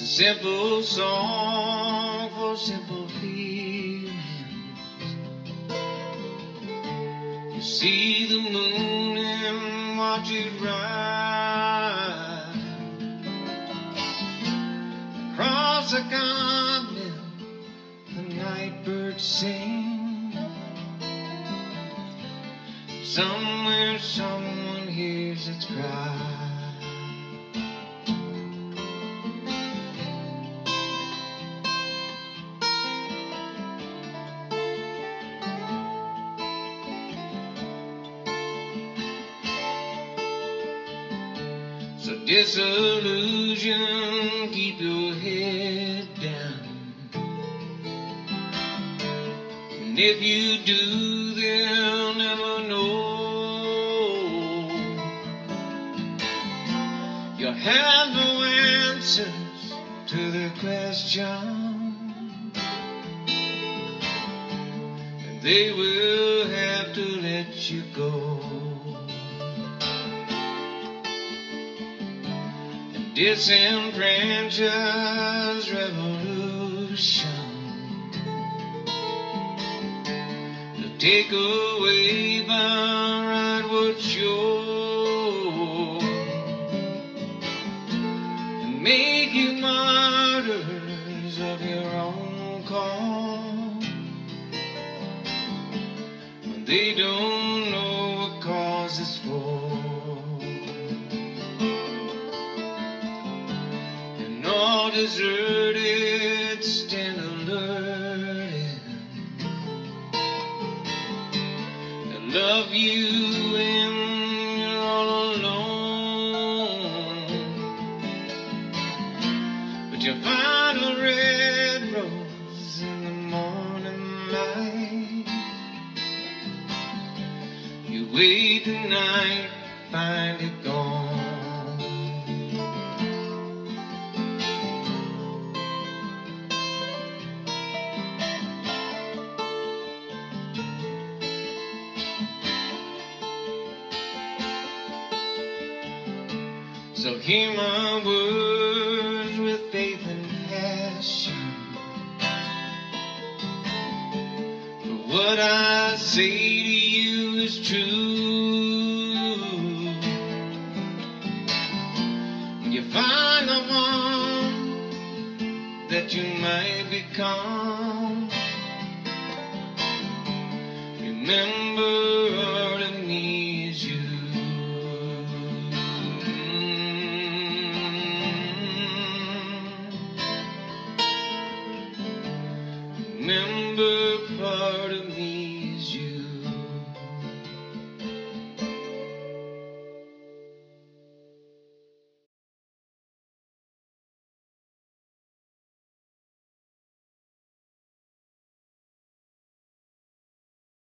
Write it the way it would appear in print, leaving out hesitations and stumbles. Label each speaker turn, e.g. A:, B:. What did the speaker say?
A: a simple song for simple feelings. You see the moon and watch it rise across the continent. The night birds sing. Somewhere someone hears its cry. So disillusion, keep your head down. And if you do, they'll never know. You'll have no answers to their questions, and they will have to let you go. Disenfranchised revolution to take away by right what's yours and make you martyrs of your own cause when they don't know what cause it's for. All deserted, stand alert. I love you when you're all alone, but you find a red rose in the morning light. You wait the night, find it gone. So hear my words with faith and passion, for what I say to you is true. When you find the one that you might become, remember all of me is you. Remember part